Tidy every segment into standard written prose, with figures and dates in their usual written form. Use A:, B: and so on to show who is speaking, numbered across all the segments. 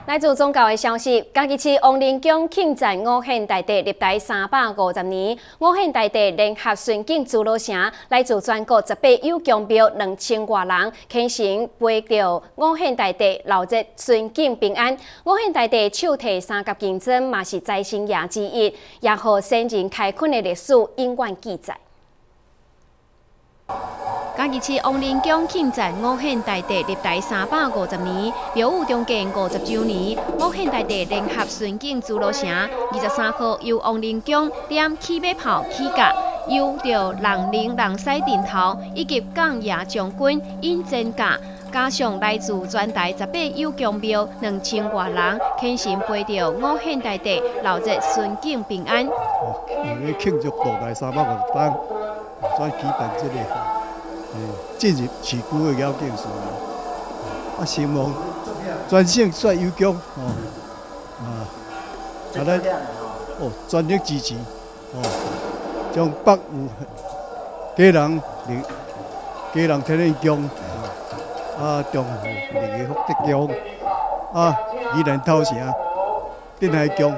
A: 来自宗教的消息，嘉义市王林宫庆赞五献大帝历代350年，五献大帝联合巡警朱老城，来自全国18有强庙2000多人，虔诚陪着五献大帝劳日巡警平安。五献大帝手提三角金针，嘛是财神爷之一，也和先人开垦的历史永远记载。 嘉义市王林宫庆赞五献大帝历代350年，庙宇重建50周年。五献大帝联合巡警朱老城23号由王林宫点起马炮起驾，由着人灵人狮阵头以及港爷将军引战驾，加上来自全台18有强庙2000多人，虔诚陪着五献大帝劳日巡警平安。
B: 为了庆祝历代350年，所以举办这个。 进入市区的妖精事啊，希望全省率有功咱全力支持将北有家人天天宫中和利益福德宫宜兰头城镇海宫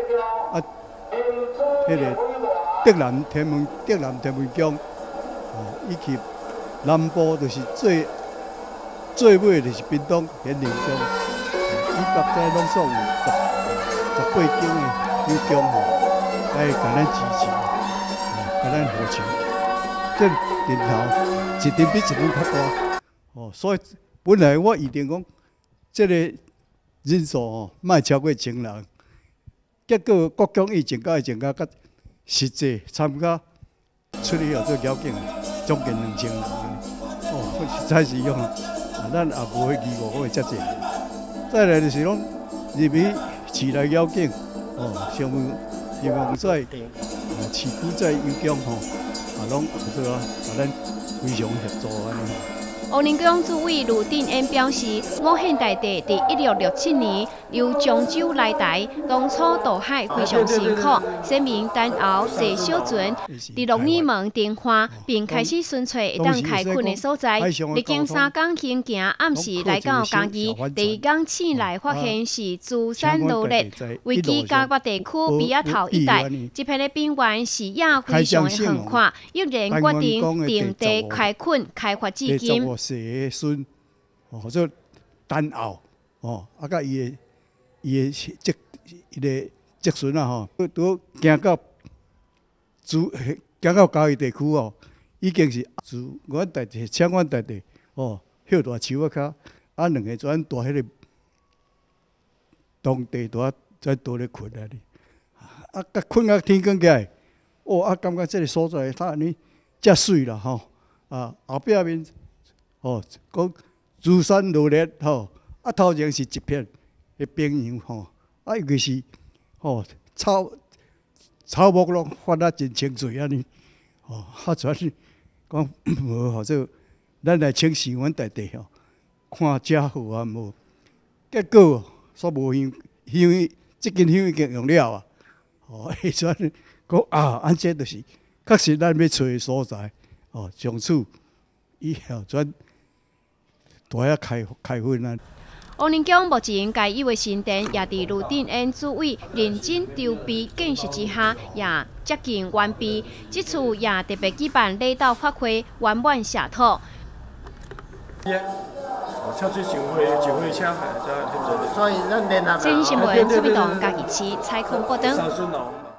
B: 迄个德南天门宫以及。 南部就是最尾就是屏东显灵宫，以北在拢属有18间的有宫来甲咱支持，甲咱扶持。这人头一定比一定较大，所以本来我预定讲，这个人数莫超过1000人，结果国疆疫情甲较实际参加出去做交警，将近2000人。 实在是用，咱也无去义务会遮济。再来就是讲入去市内交警，上希望在市区在有疆拢合作甲咱非常合作安尼。
A: 王林宫主委卢定恩表示，五献大帝伫1667年由漳州来台，当初渡海非常辛苦，先民等候坐小船，伫鹿耳门登岸，并开始寻找会当开垦的所在。历经3天行行，暗时来到嘉义，第2天醒来发现是珠山落日，位于嘉北地区比亚头一带。这片的边缘视野非常的横阔，毅然决定定地开垦开发至今。
B: 细孙，或者单后，甲伊个积孙啊，都行到嘉义地区已经是自阮大地、请阮大地，许大树仔骹2个转大迄个当地在倒咧困甲困天光起来，感觉这个所在它安尼遮水啦后壁面。 讲珠山落日头前是一片的平洋尤其是草木拢发啊真清水安尼全讲无或者咱来请示阮大地看遮好啊无，结果煞无香，即间香已经用了会全讲安这就是确实咱要找的所在从此以后全。 大遐开垦啊！
A: 王林宫目前该有的新店也伫卢定恩主委认真筹备建设之下，也接近完毕。这次也特别举办礼道发挥，圆满下土。
C: 所以咱联合。
A: 新闻：苏美东嘉义市采访报道。